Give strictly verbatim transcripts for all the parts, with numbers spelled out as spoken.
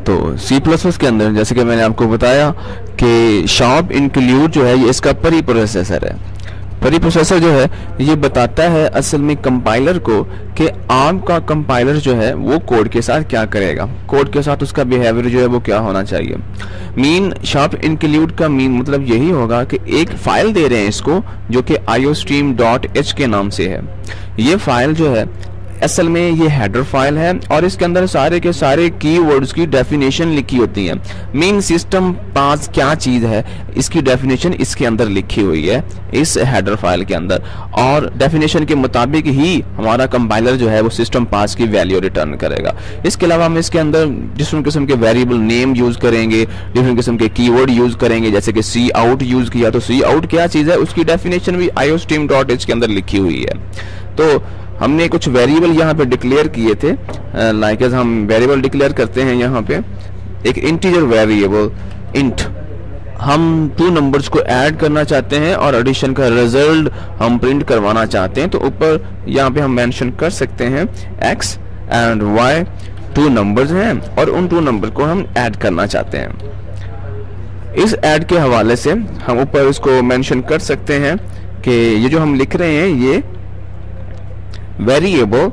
तो C plus plus के अंदर जैसे कि मैंने आपको बताया कि शॉप इंक्लूड जो है ये इसका परी प्रोसेसर है। परी प्रोसेसर जो है ये बताता है असल में कंपाइलर को कि आपका कंपाइलर जो है वो कोड के साथ क्या करेगा, कोड के साथ उसका बिहेवियर जो है वो क्या होना चाहिए। मीन शॉप इंक्लूड का मीन मतलब यही होगा कि एक फाइल दे रहे हैं इसको जो कि आईओस्ट्रीम डॉट एच के नाम से है। ये फाइल जो है असल में ये हेडर फाइल है और इसके अंदर सारे के सारे कीवर्ड्स की डेफिनेशन लिखी होती है। मेन सिस्टम पास क्या चीज है इसकी डेफिनेशन इसके अंदर लिखी हुई है इस हेडर फाइल के अंदर, और डेफिनेशन के मुताबिक ही हमारा कंपाइलर जो है वो सिस्टम पास की वैल्यू रिटर्न करेगा। इसके अलावा हम इसके अंदर डिफरेंट किस्म के वेरिएबल नेम यूज करेंगे, डिफरेंट किस्म के कीवर्ड यूज करेंगे, जैसे कि सी आउट यूज किया तो सी आउट क्या चीज है उसकी डेफिनेशन भी आईओस्ट्रीम डॉट एच के अंदर लिखी हुई है। तो हमने कुछ वेरिएबल यहाँ पे डिक्लेयर किए थे, लाइक एज हम वेरिएबल डिक्लेयर करते हैं यहाँ पे एक इंटीजर वेरिएबल इंट, हम टू नंबर्स को ऐड करना चाहते हैं और एडिशन का रिजल्ट हम प्रिंट करवाना चाहते हैं। तो ऊपर यहाँ पे हम मेंशन कर सकते हैं x and y two numbers हैं और उन टू नंबर को हम ऐड करना चाहते हैं। इस ऐड के हवाले से हम ऊपर इसको मेंशन कर सकते हैं कि ये जो हम लिख रहे हैं ये वेरिएबल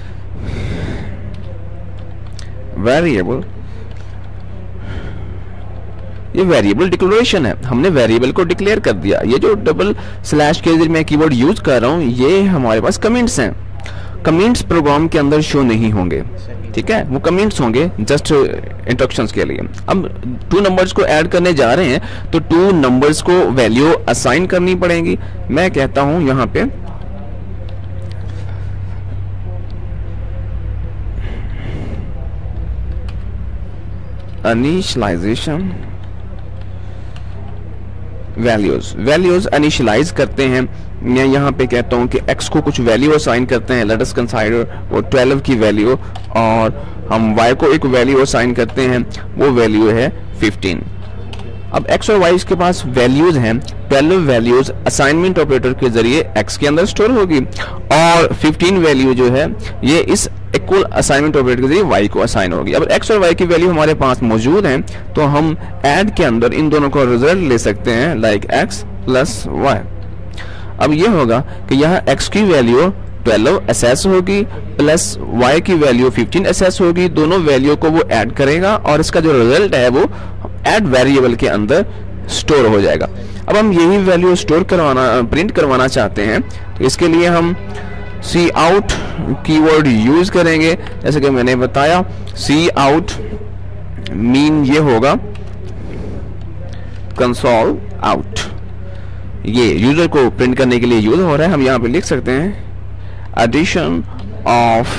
वेरिएबल ये वेरिएबल डिक्लेरेशन है, हमने वेरिएबल को डिक्लेयर कर दिया। ये जो डबल स्लैश के जरिए मैं कीवर्ड यूज कर रहा हूं ये हमारे पास कमेंट्स हैं। कमेंट्स प्रोग्राम के अंदर शो नहीं होंगे, ठीक है, वो कमेंट्स होंगे जस्ट इंस्ट्रक्शंस के लिए। अब टू नंबर्स को ऐड करने जा रहे हैं तो टू नंबर्स को वैल्यू असाइन करनी पड़ेगी। मैं कहता हूं यहां पे इनिशियलाइजेशन वैल्यूज वैल्यूज इनिशियलाइज करते हैं। मैं यहाँ पे कहता हूँ कि x को कुछ वैल्यू असाइन करते हैं, लेट अस कंसीडर वो ट्वेल्व की वैल्यू, और हम y को एक वैल्यू असाइन करते हैं, वो वैल्यू है फिफ्टीन। अब x और y के पास वैल्यूज हैं, ट्वेल्व वैल्यूज असाइनमेंट ऑपरेटर के जरिए x के अंदर स्टोर होगी और फिफ्टीन वैल्यू जो है ये इस इक्वल असाइनमेंट ऑपरेटर के जरिए y को असाइन होगी। अब x और y की वैल्यू हमारे पास मौजूद हैं तो हम ऐड के अंदर इन दोनों का रिजल्ट ले सकते हैं, लाइक x प्लस y। अब ये होगा कि यहाँ x की वैल्यू ट्वेल्व एसेस होगी प्लस y की वैल्यू फिफ्टीन एसेस होगी, दोनों वैल्यू को वो ऐड करेगा और इसका जो रिजल्ट है वो ऐड वेरिएबल के अंदर स्टोर हो जाएगा। अब हम यही वैल्यू स्टोर करवाना प्रिंट करवाना चाहते हैं तो इसके लिए हम सी आउट कीवर्ड यूज करेंगे। जैसे कि मैंने बताया सी आउट मीन ये होगा कंसोल आउट, ये यूजर को प्रिंट करने के लिए यूज हो रहा है। हम यहाँ पे लिख सकते हैं addition of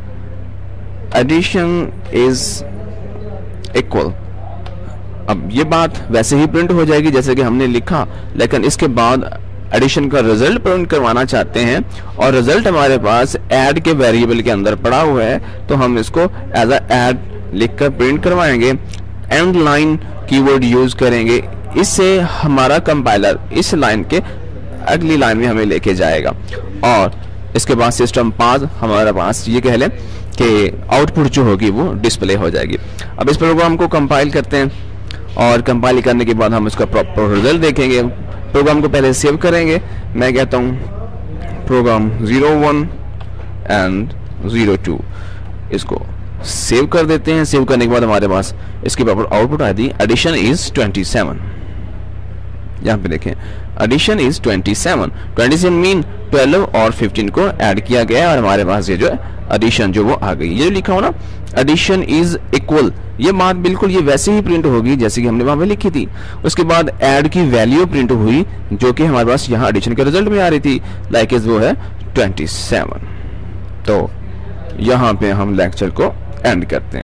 addition is equal. अब ये बात वैसे ही प्रिंट हो जाएगी जैसे कि हमने लिखा, लेकिन इसके बाद एडिशन का रिजल्ट प्रिंट करवाना चाहते हैं और रिजल्ट हमारे पास ऐड के वेरिएबल के अंदर पड़ा हुआ है तो हम इसको एज अ ऐड लिखकर प्रिंट करवाएंगे। एंड लाइन कीवर्ड यूज करेंगे, इससे हमारा कंपाइलर इस लाइन के अगली लाइन में हमें लेके जाएगा और इसके बाद सिस्टम पास हमारे पास ये कह लें कि आउटपुट जो होगी वो डिस्प्ले हो जाएगी। अब इस प्रोग्राम को कंपाइल करते हैं और कंपाइल करने के बाद हम इसका प्रॉपर रिजल्ट देखेंगे। प्रोग्राम को पहले सेव करेंगे, मैं कहता हूँ program zero one and zero two, इसको सेव कर देते हैं। सेव करने के बाद हमारे पास इसकी प्रॉपर आउटपुट आ the addition is twenty seven. यहाँ पे देखें addition is twenty seven, twenty seven mean twelve और फिफ्टीन को ऐड किया गया और हमारे पास ये जो है एडिशन जो वो आ गई। ये जो लिखा हो ना एडिशन इज इक्वल, ये बात बिल्कुल ये वैसे ही प्रिंट होगी जैसे कि हमने वहां पे लिखी थी। उसके बाद ऐड की वैल्यू प्रिंट हुई जो कि हमारे पास यहाँ एडिशन के रिजल्ट में आ रही थी, लाइक इज वो है ट्वेंटी सेवन। तो यहाँ पे हम लेक्चर को एंड करते हैं।